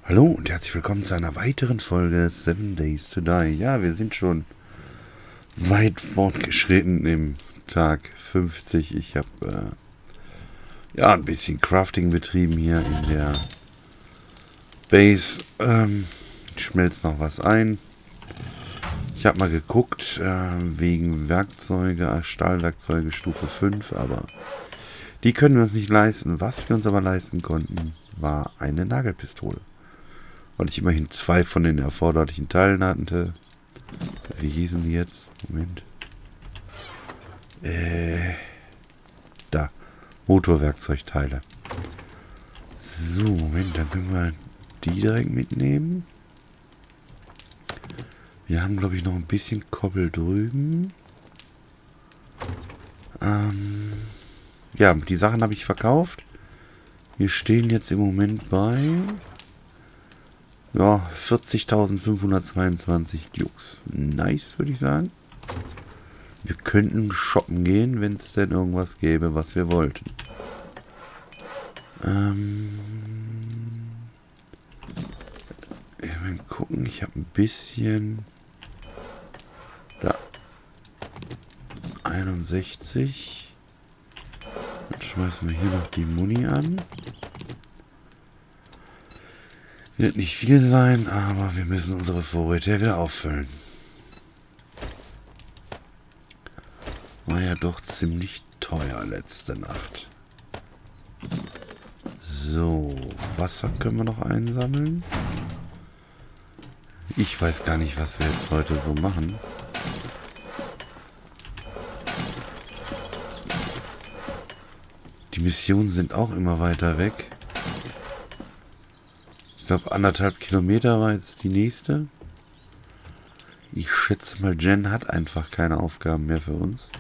Hallo und herzlich willkommen zu einer weiteren Folge 7 Days to Die. Ja, wir sind schon weit fortgeschritten im Tag 50. Ich habe ein bisschen Crafting betrieben hier in der Base. Ich schmelze noch was ein. Ich habe mal geguckt, wegen Werkzeuge, Stahlwerkzeuge Stufe 5, aber die können wir uns nicht leisten. Was wir uns aber leisten konnten, war eine Nagelpistole. Weil ich immerhin 2 von den erforderlichen Teilen hatte. Wie hießen die jetzt? Moment. Da. Motorwerkzeugteile. So, Moment, dann können wir die direkt mitnehmen. Wir haben, glaube ich, noch ein bisschen Koppel drüben. Ja, die Sachen habe ich verkauft. Wir stehen jetzt im Moment bei 40.522 Dukes. Nice, würde ich sagen. Wir könnten shoppen gehen, wenn es denn irgendwas gäbe, was wir wollten. Mal gucken, ich habe ein bisschen... Da. 61. Dann schmeißen wir hier noch die Muni an. Wird nicht viel sein, aber wir müssen unsere Vorräte wieder auffüllen. War ja doch ziemlich teuer letzte Nacht. So, Wasser können wir noch einsammeln. Ich weiß gar nicht, was wir jetzt heute so machen. Die Missionen sind auch immer weiter weg. Ich glaube, 1,5 Kilometer war jetzt die nächste. Ich schätze mal, Jen hat einfach keine Aufgaben mehr für uns.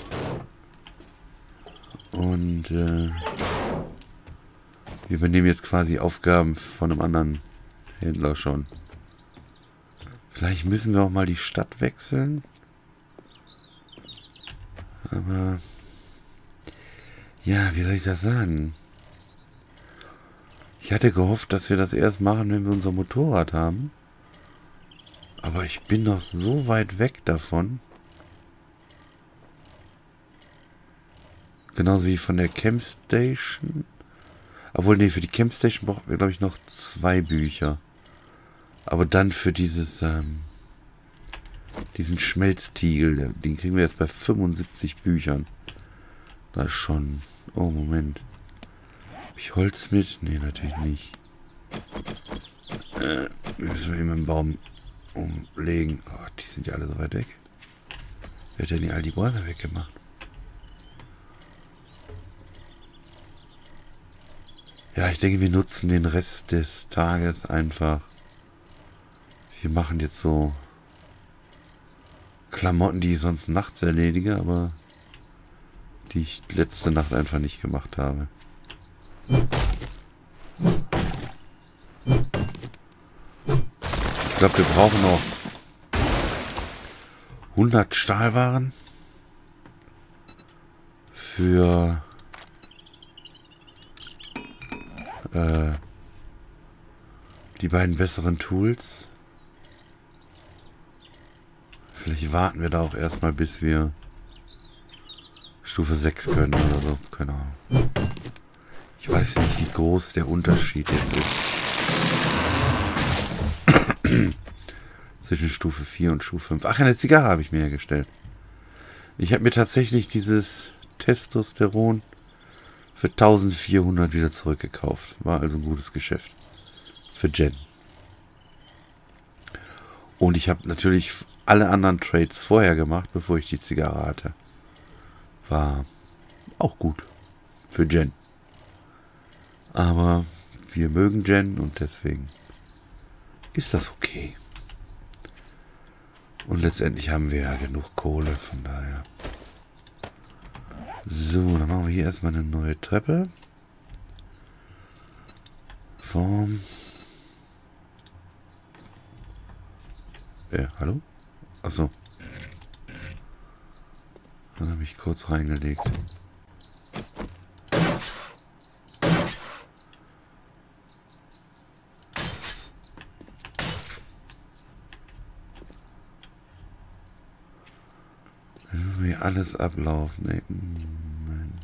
Und wir übernehmen jetzt quasi Aufgaben von einem anderen Händler schon. Vielleicht müssen wir auch mal die Stadt wechseln. Aber... ja, wie soll ich das sagen? Ich hatte gehofft, dass wir das erst machen, wenn wir unser Motorrad haben. Aber ich bin noch so weit weg davon. Genauso wie von der Camp Station. Obwohl, nee, für die Camp Station brauchen wir, glaube ich, noch 2 Bücher. Aber dann für dieses, diesen Schmelztiegel, den kriegen wir jetzt bei 75 Büchern. Das ist schon... oh, Moment. Habe ich Holz mit? Nee, natürlich nicht. Müssen wir eben einen Baum umlegen. Oh, die sind ja alle so weit weg. Wer hat denn hier all die Bäume weggemacht? Ja, ich denke, wir nutzen den Rest des Tages einfach. Wir machen jetzt so Klamotten, die ich sonst nachts erledige, aber die ich letzte Nacht einfach nicht gemacht habe. Ich glaube, wir brauchen noch 100 Stahlwaren für die beiden besseren Tools. Vielleicht warten wir da auch erstmal, bis wir Stufe 6 können oder so. Keine Ahnung. Ich weiß nicht, wie groß der Unterschied jetzt ist. Zwischen Stufe 4 und Stufe 5. Ach, eine Zigarre habe ich mir hergestellt. Ich habe mir tatsächlich dieses Testosteron für 1400 wieder zurückgekauft. War also ein gutes Geschäft. Für Jen. Und ich habe natürlich alle anderen Trades vorher gemacht, bevor ich die Zigarre hatte. War auch gut. Für Jen. Aber wir mögen Jen und deswegen ist das okay. Und letztendlich haben wir ja genug Kohle, von daher. So, dann machen wir hier erstmal eine neue Treppe. Form. Hallo? Achso. Dann habe ich kurz reingelegt. Wie alles ablaufen, ey. Mann.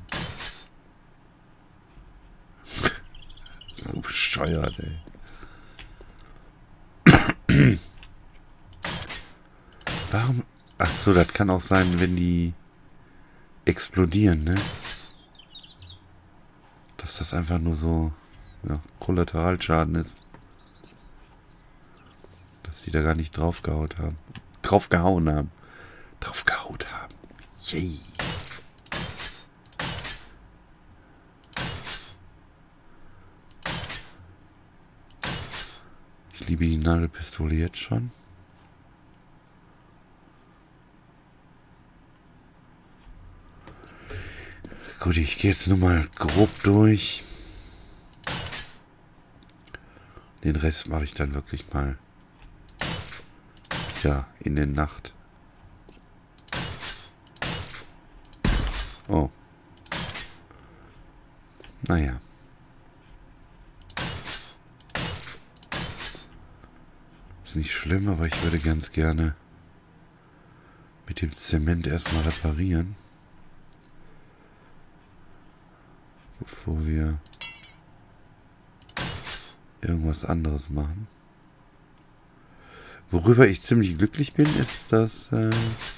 So bescheuert, ey. Warum? Ach so, das kann auch sein, wenn die explodieren, ne? Dass das einfach nur so, ja, Kollateralschaden ist. Dass die da gar nicht draufgehauen haben. Draufgehauen haben. Draufgehaut haben. Yay. Ich liebe die Nadelpistole jetzt schon. Gut, ich gehe jetzt nur mal grob durch. Den Rest mache ich dann wirklich mal, ja, in der Nacht. Oh. Naja. Ist nicht schlimm, aber ich würde ganz gerne mit dem Zement erstmal reparieren. Bevor wir irgendwas anderes machen. Worüber ich ziemlich glücklich bin, ist, dass wir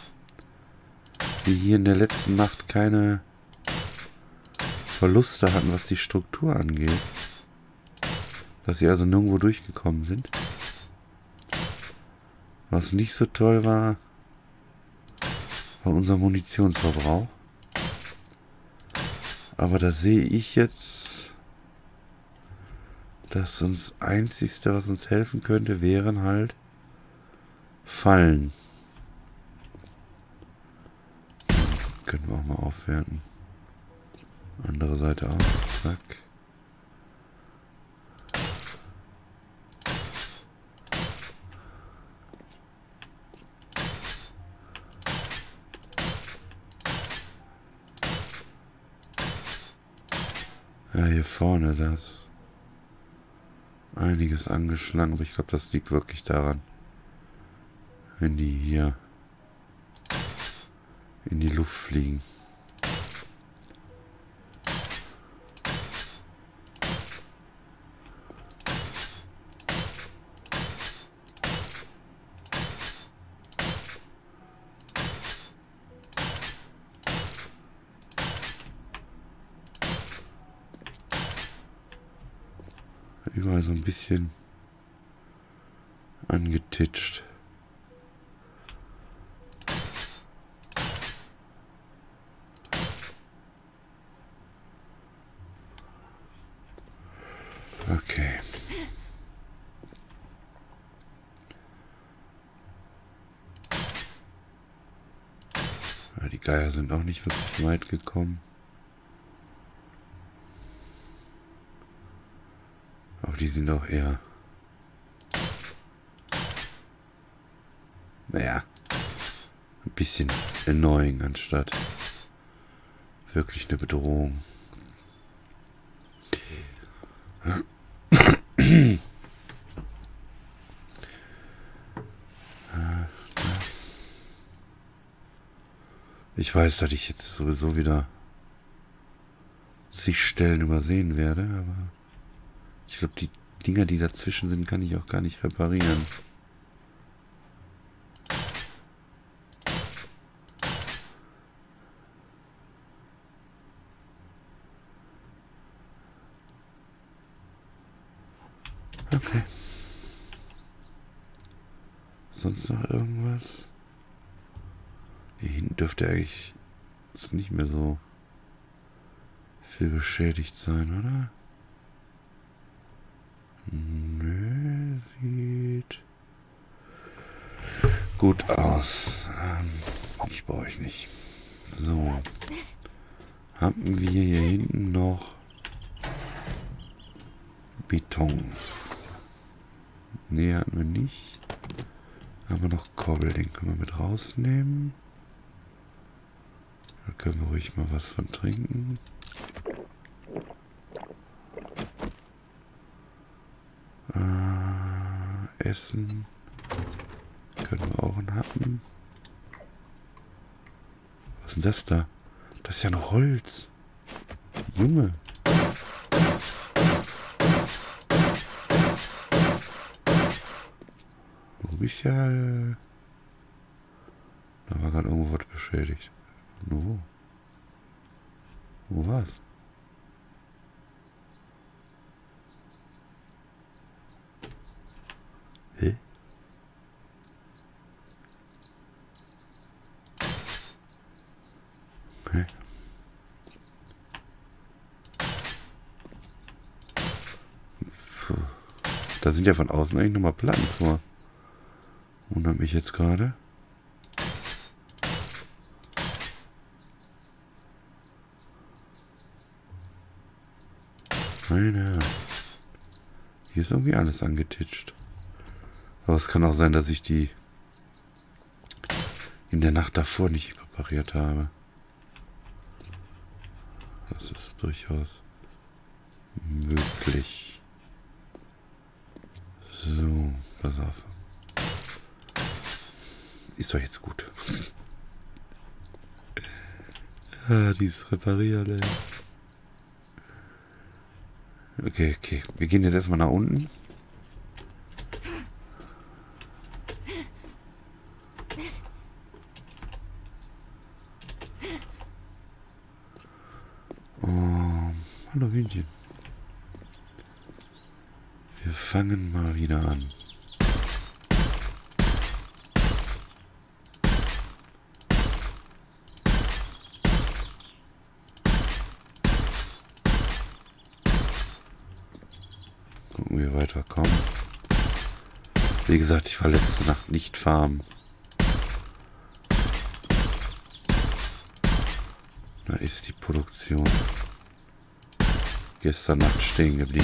hier in der letzten Nacht keine Verluste hatten, was die Struktur angeht. Dass sie also nirgendwo durchgekommen sind. Was nicht so toll war, war unser Munitionsverbrauch. Aber da sehe ich jetzt, dass uns Einzigste, was uns helfen könnte, wären halt Fallen. Können wir auch mal aufwerten. Andere Seite auch. Zack. Ja, hier vorne das. Einiges angeschlagen, aber ich glaube, das liegt wirklich daran, wenn die hier in die Luft fliegen. Überall so ein bisschen angetitscht. Okay. Ja, die Geier sind auch nicht wirklich weit gekommen. Aber die sind auch eher, naja, ein bisschen annoying anstatt wirklich eine Bedrohung. Ich weiß, dass ich jetzt sowieso wieder zig Stellen übersehen werde, aber ich glaube, die Dinger, die dazwischen sind, kann ich auch gar nicht reparieren. Okay. Sonst noch irgendwas? Hier hinten dürfte eigentlich es nicht mehr so viel beschädigt sein, oder? Nö, sieht gut aus. Ich brauche ich nicht. So. Haben wir hier hinten noch Beton? Nee, hatten wir nicht. Haben wir noch Kobbel, den können wir mit rausnehmen. Da können wir ruhig mal was von trinken. Essen. Können wir auch einen Happen. Was ist denn das da? Das ist ja noch Holz. Junge. Du bist ja... Da war gerade irgendwo was beschädigt. Nur wo? Wo war's? Hä? Okay. Puh. Da sind ja von außen eigentlich nochmal Platten vor. Wundert mich jetzt gerade. Meine. Hier ist irgendwie alles angetitscht. Aber es kann auch sein, dass ich die in der Nacht davor nicht repariert habe. Das ist durchaus möglich. So, pass auf. Ist doch jetzt gut. Ah, die ist repariert, ey. Okay, okay. Wir gehen jetzt erstmal nach unten. Hallo Hühnchen. Wir fangen mal wieder an. Gucken, wie wir weiterkommen. Wie gesagt, ich war letzte Nacht nicht farmen. Da ist die Produktion gestern Nacht stehen geblieben.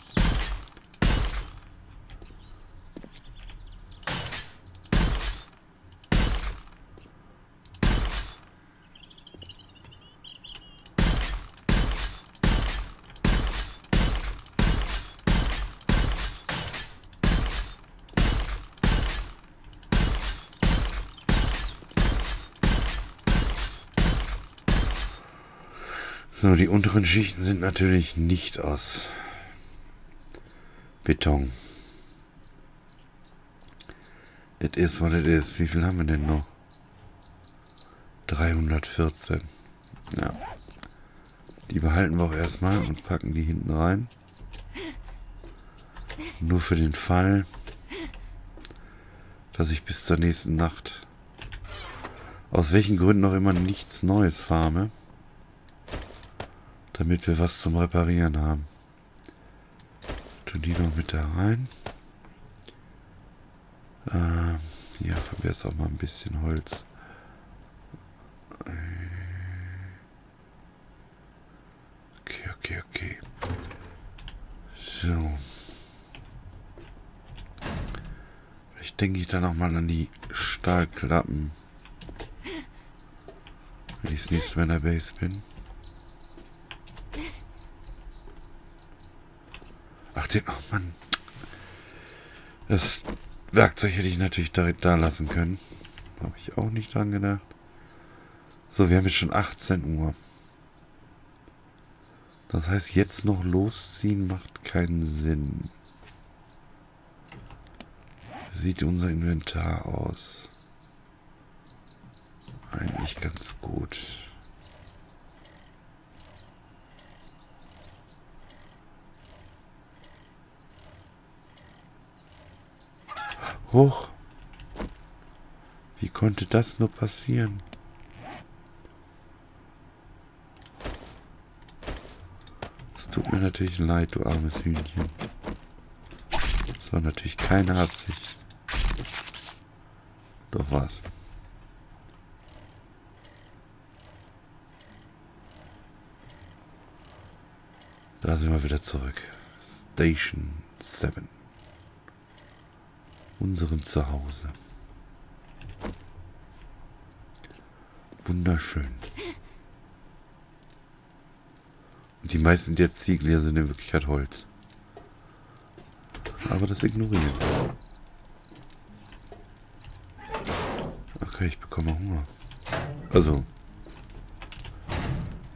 So, die unteren Schichten sind natürlich nicht aus Beton. It is what it is. Wie viel haben wir denn noch? 314. Ja. Die behalten wir auch erstmal und packen die hinten rein. Nur für den Fall, dass ich bis zur nächsten Nacht aus welchen Gründen auch immer nichts Neues farme. Damit wir was zum Reparieren haben. Tun die noch mit da rein. Hier haben wir jetzt auch mal ein bisschen Holz. Okay, okay, okay. So. Vielleicht denke ich dann auch mal an die Stahlklappen. Wenn ich das nächste Mal in der Base bin. Ach, oh Mann. Das Werkzeug hätte ich natürlich direkt da lassen können. Habe ich auch nicht dran gedacht. So, wir haben jetzt schon 18 Uhr. Das heißt, jetzt noch losziehen macht keinen Sinn. Wie sieht unser Inventar aus? Eigentlich ganz gut. Hoch. Wie konnte das nur passieren? Es tut mir natürlich leid, du armes Hühnchen. Das war natürlich keine Absicht. Doch was. Da sind wir wieder zurück. Station 7. Unserem Zuhause. Wunderschön. Und die meisten der Ziegel hier sind in Wirklichkeit Holz. Aber das ignorieren. Okay, ich bekomme Hunger. Also,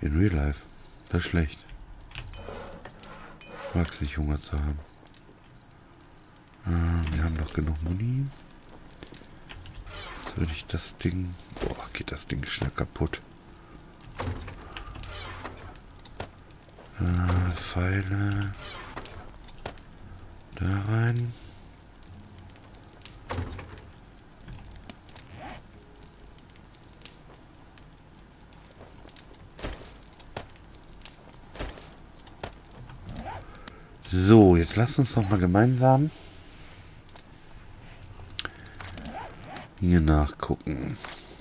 In Real Life. Das ist schlecht. Ich mag es nicht, Hunger zu haben. Wir haben noch genug Muni. Jetzt würde ich das Ding... Boah, geht das Ding schnell kaputt. Pfeile. Da rein. So, jetzt lasst uns noch mal gemeinsam hier nachgucken.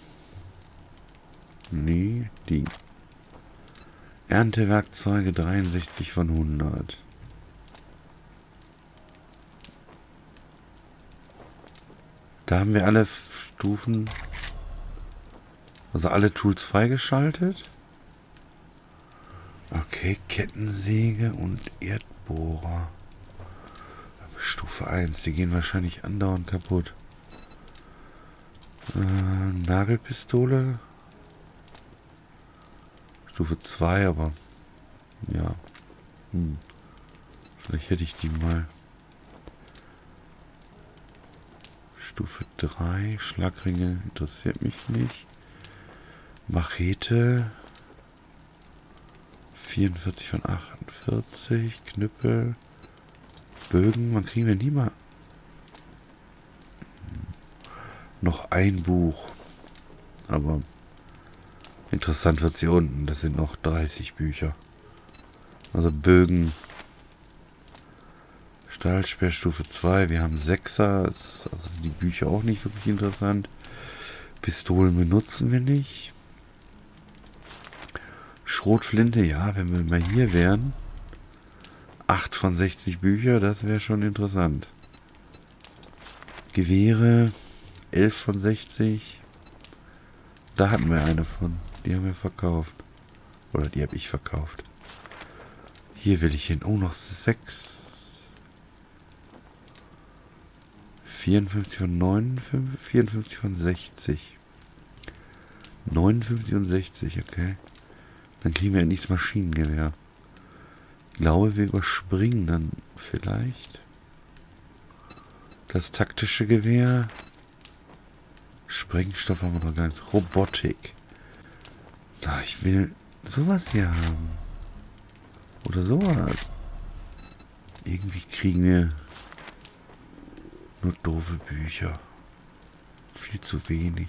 Nee, die Erntewerkzeuge 63 von 100. Da haben wir alle Stufen, also alle Tools freigeschaltet. Okay, Kettensäge und Erdbohrer. Stufe 1, die gehen wahrscheinlich andauernd kaputt. Nagelpistole. Stufe 2, aber ja. Vielleicht hätte ich die mal. Stufe 3, Schlagringe interessiert mich nicht. Machete. 44 von 48. Knüppel. Bögen. Man kriegen wir nie mal. Noch ein Buch. Aber interessant wird es hier unten. Das sind noch 30 Bücher. Also Bögen. Stahlsperrstufe 2. Wir haben 6er. Also sind die Bücher auch nicht wirklich interessant. Pistolen benutzen wir nicht. Schrotflinte, ja, wenn wir mal hier wären. 8 von 60 Bücher, das wäre schon interessant. Gewehre, 11 von 60. Da hatten wir eine von. Die haben wir verkauft. Oder die habe ich verkauft. Hier will ich hin. Oh, noch 6. 54 von 59. 54 von 60. 59 und 60, okay. Dann kriegen wir endlich das Maschinengewehr. Ich glaube, wir überspringen dann vielleicht das taktische Gewehr. Sprengstoff haben wir noch gar nicht. Robotik. Na, ich will sowas hier haben. Oder sowas. Irgendwie kriegen wir nur doofe Bücher. Viel zu wenig.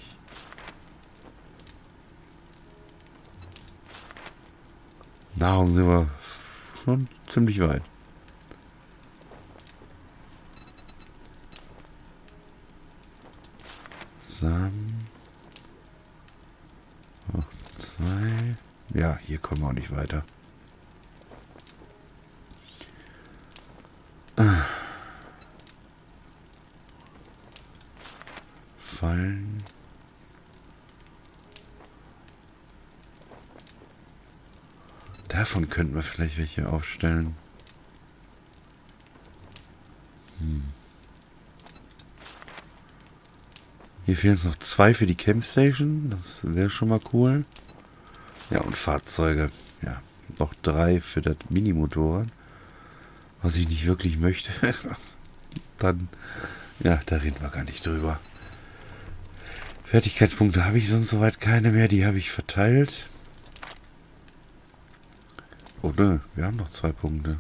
Nahrung sind wir schon ziemlich weit. Samen. Noch 2. Ja, hier kommen wir auch nicht weiter. Fallen. Davon könnten wir vielleicht welche aufstellen. Hier fehlen uns noch 2 für die Campstation. Das wäre schon mal cool. Ja, und Fahrzeuge. Ja, noch 3 für das Minimotorrad. Was ich nicht wirklich möchte. Dann, ja, da reden wir gar nicht drüber. Fertigkeitspunkte habe ich sonst soweit keine mehr. Die habe ich verteilt. Oh ne, wir haben noch 2 Punkte.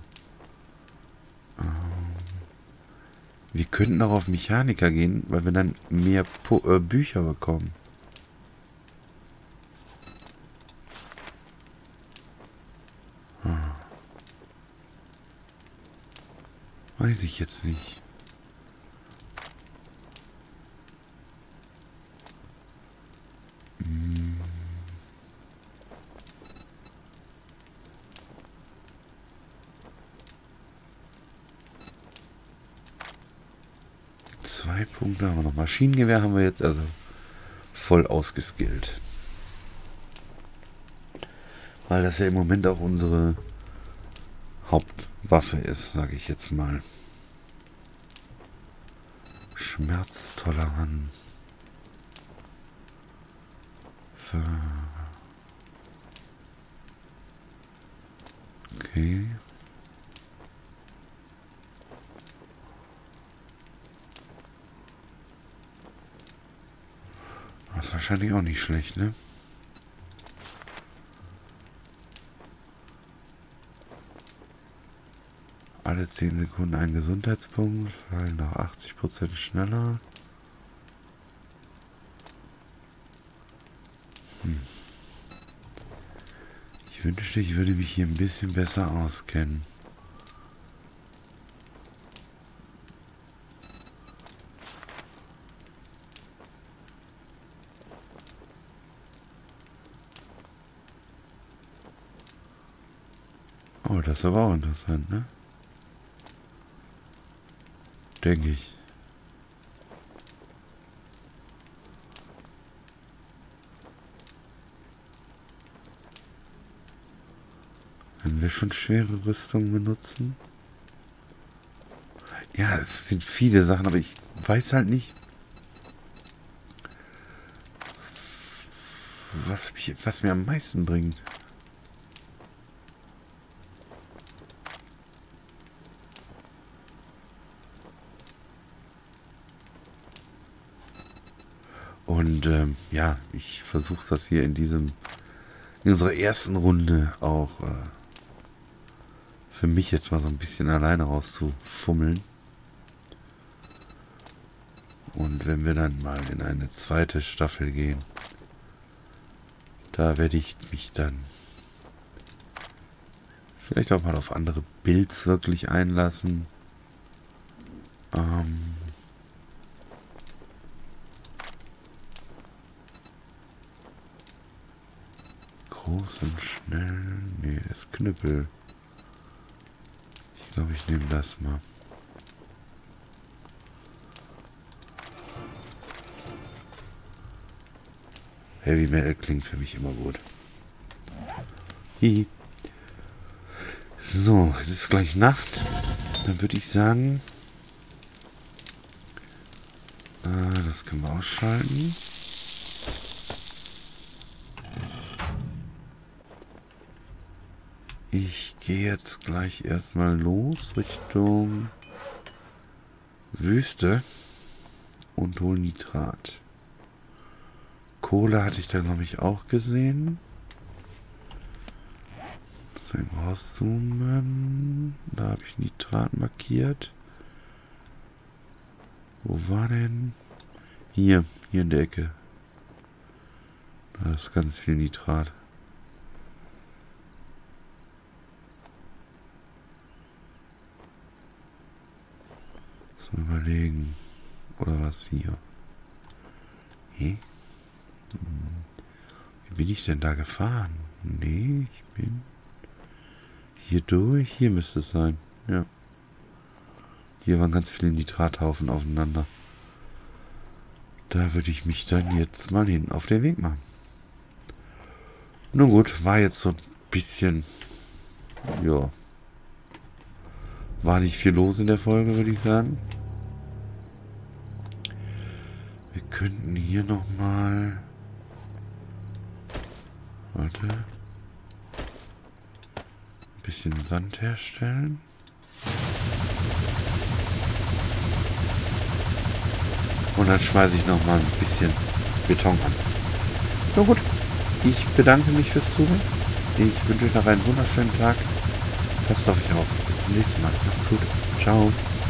Wir könnten auch auf Mechaniker gehen, weil wir dann mehr Bücher bekommen. Weiß ich jetzt nicht. Zwei Punkte haben wir noch. Maschinengewehr haben wir jetzt also voll ausgeskillt. Weil das ja im Moment auch unsere Hauptwaffe ist, sage ich jetzt mal. Schmerztoleranz. Okay. Das ist wahrscheinlich auch nicht schlecht, ne? Alle 10 Sekunden ein Gesundheitspunkt, fallen noch 80% schneller. Ich wünschte, ich würde mich hier ein bisschen besser auskennen. Oh, das ist aber auch interessant, ne? Denke ich. Wenn wir schon schwere Rüstungen benutzen? Ja, es sind viele Sachen, aber ich weiß halt nicht, was mir am meisten bringt. Und ja, ich versuche das hier in unserer ersten Runde auch für mich jetzt mal so ein bisschen alleine rauszufummeln. Und wenn wir dann mal in eine zweite Staffel gehen, da werde ich mich dann vielleicht auch mal auf andere Builds wirklich einlassen. Groß und schnell. Nee, das Knüppel. Ich glaube, ich nehme das mal. Heavy Metal klingt für mich immer gut. Hihi. So, es ist gleich Nacht. Dann würde ich sagen, das können wir ausschalten. Ich gehe jetzt gleich erstmal los Richtung Wüste und hole Nitrat. Kohle hatte ich da, glaube ich, auch gesehen. So, rauszoomen. Da habe ich Nitrat markiert. Wo war denn? Hier in der Ecke. Da ist ganz viel Nitrat. Mal überlegen. Oder was hier? Wie bin ich denn da gefahren? Nee, ich bin hier durch. Hier müsste es sein. Ja. Hier waren ganz viele Nitrathaufen aufeinander. Da würde ich mich dann jetzt mal hin auf den Weg machen. Nun gut, war jetzt so ein bisschen... Ja. War nicht viel los in der Folge, würde ich sagen. Wir könnten hier nochmal... Warte. Ein bisschen Sand herstellen. Und dann schmeiße ich nochmal ein bisschen Beton an. Na gut, ich bedanke mich fürs Zuhören. Ich wünsche euch noch einen wunderschönen Tag. Passt auf euch auf. Bis zum nächsten Mal. Macht's gut. Ciao.